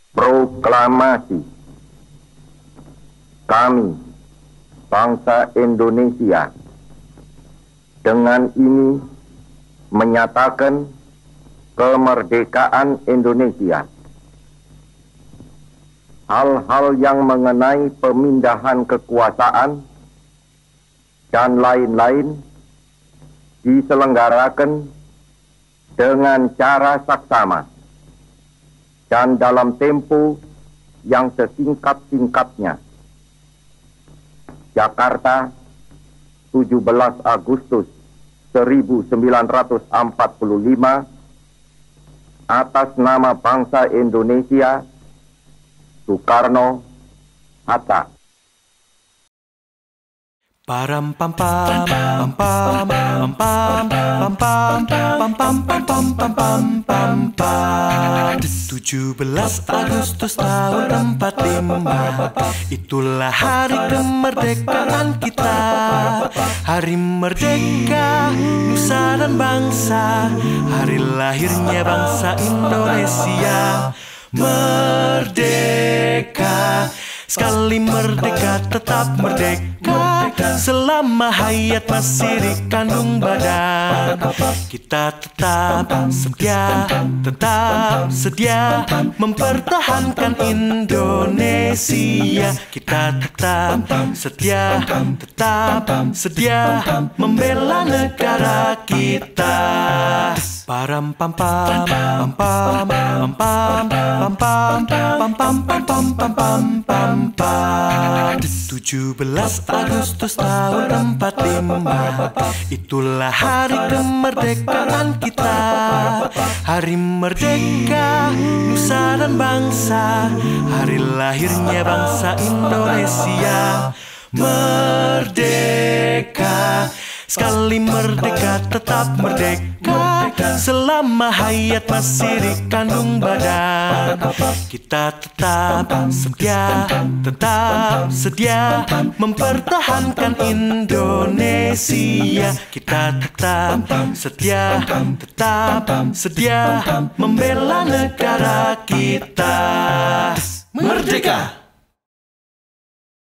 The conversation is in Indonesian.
Proklamasi. Kami, bangsa Indonesia, dengan ini menyatakan kemerdekaan Indonesia. Hal-hal yang mengenai pemindahan kekuasaan dan lain-lain diselenggarakan dengan cara saksama dan dalam tempo yang sesingkat-singkatnya. Jakarta, 17 Agustus 1945, atas nama bangsa Indonesia, Soekarno Hatta. Param pam pam pam pam pam pam pam pam pam pam pam pam pam pam pam 17 Agustus tahun 45, itulah hari kemerdekaan kita. Hari merdeka, nusa dan bangsa, hari lahirnya bangsa Indonesia. Merdeka, sekali merdeka tetap merdeka, selama hayat masih dikandung badan. Kita tetap sedia mempertahankan Indonesia. Kita tetap sedia membela negara kita. Param pam pam pam pam pam pam pam pam pam pam pam pam pam pam 17 Agustus tahun 45, itulah hari kemerdekaan kita. Hari merdeka, nusa dan bangsa, hari lahirnya bangsa Indonesia. Merdeka, sekali merdeka tetap merdeka, selama hayat masih dikandung badan. Kita tetap sedia mempertahankan Indonesia. Kita tetap sedia membela negara kita. Merdeka!